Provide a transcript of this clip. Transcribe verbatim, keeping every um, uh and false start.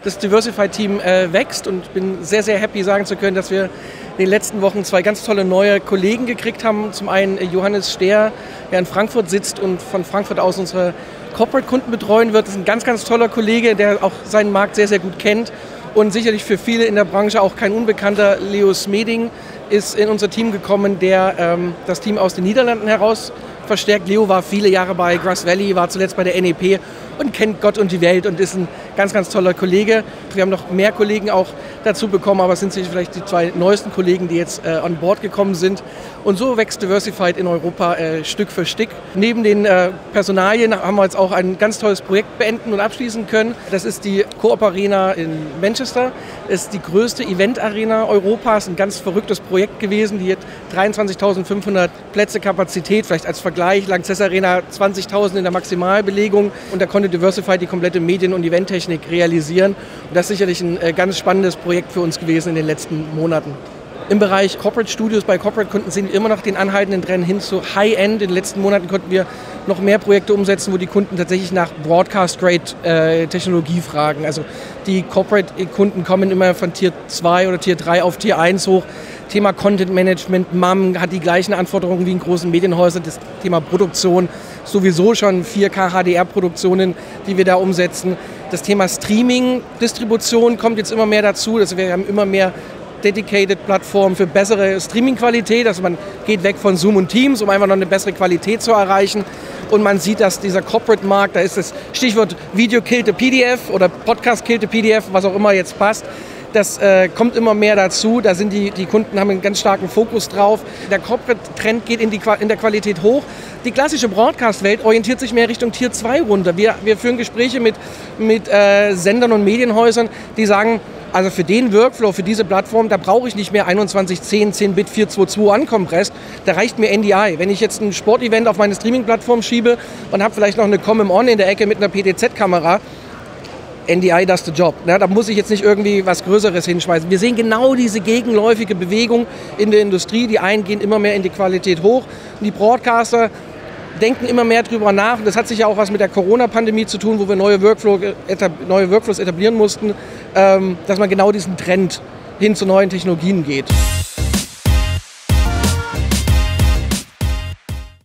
Das Diversified-Team äh, wächst und ich bin sehr, sehr happy, sagen zu können, dass wir in den letzten Wochen zwei ganz tolle neue Kollegen gekriegt haben. Zum einen Johannes Stehr, der in Frankfurt sitzt und von Frankfurt aus unsere Corporate-Kunden betreuen wird. Das ist ein ganz, ganz toller Kollege, der auch seinen Markt sehr, sehr gut kennt. Und sicherlich für viele in der Branche auch kein Unbekannter. Leo Smeding ist in unser Team gekommen, der ähm, das Team aus den Niederlanden heraus verstärkt. Leo war viele Jahre bei Grass Valley, war zuletzt bei der N E P und kennt Gott und die Welt und ist ein ganz, ganz toller Kollege. Wir haben noch mehr Kollegen auch dazu bekommen, aber es sind sicher vielleicht die zwei neuesten Kollegen, die jetzt äh, an Bord gekommen sind. Und so wächst Diversified in Europa äh, Stück für Stück. Neben den äh, Personalien haben wir jetzt auch ein ganz tolles Projekt beenden und abschließen können. Das ist die Coop Arena in Manchester. Das ist die größte Event-Arena Europas. Ein ganz verrücktes Projekt gewesen. Die hat dreiundzwanzigtausendfünfhundert Plätze Kapazität. Vielleicht als Vergleich, Lanxess Arena zwanzigtausend in der Maximalbelegung. Und da konnte Diversified die komplette Medien- und Eventtechnik realisieren. Und das ist sicherlich ein äh, ganz spannendes Projekt für uns gewesen in den letzten Monaten. Im Bereich Corporate Studios bei Corporate-Kunden sehen wir immer noch den anhaltenden Trend hin zu High-End. In den letzten Monaten konnten wir noch mehr Projekte umsetzen, wo die Kunden tatsächlich nach Broadcast-Grade-Technologie äh, fragen. Also die Corporate-Kunden kommen immer von Tier zwei oder Tier drei auf Tier eins hoch. Thema Content Management, M A M hat die gleichen Anforderungen wie in großen Medienhäusern. Das Thema Produktion, sowieso schon vier K H D R-Produktionen, die wir da umsetzen. Das Thema Streaming, Distribution kommt jetzt immer mehr dazu. Also wir haben immer mehr Dedicated-Plattformen für bessere Streaming-Qualität. Also man geht weg von Zoom und Teams, um einfach noch eine bessere Qualität zu erreichen. Und man sieht, dass dieser Corporate-Markt, da ist das Stichwort Video killt the P D F oder Podcast killt the P D F, was auch immer jetzt passt. Das äh, kommt immer mehr dazu. Da sind die, die Kunden haben einen ganz starken Fokus drauf. Der Corporate-Trend geht in, die, in der Qualität hoch. Die klassische Broadcast-Welt orientiert sich mehr Richtung Tier zwei runter. Wir, wir führen Gespräche mit, mit äh, Sendern und Medienhäusern, die sagen, also für den Workflow, für diese Plattform, da brauche ich nicht mehr einundzwanzig zehn, zehn Bit vierhundertzweiundzwanzig ankompress. Da reicht mir N D I. Wenn ich jetzt ein Sportevent auf meine Streaming-Plattform schiebe und habe vielleicht noch eine Com-On in der Ecke mit einer P T Z-Kamera, N D I does the job. Ja, da muss ich jetzt nicht irgendwie was Größeres hinschmeißen. Wir sehen genau diese gegenläufige Bewegung in der Industrie. Die einen gehen immer mehr in die Qualität hoch. Und die Broadcaster denken immer mehr drüber nach. Und das hat sicher auch was mit der Corona-Pandemie zu tun, wo wir neue, Workflow, neue Workflows etablieren mussten, ähm, dass man genau diesen Trend hin zu neuen Technologien geht.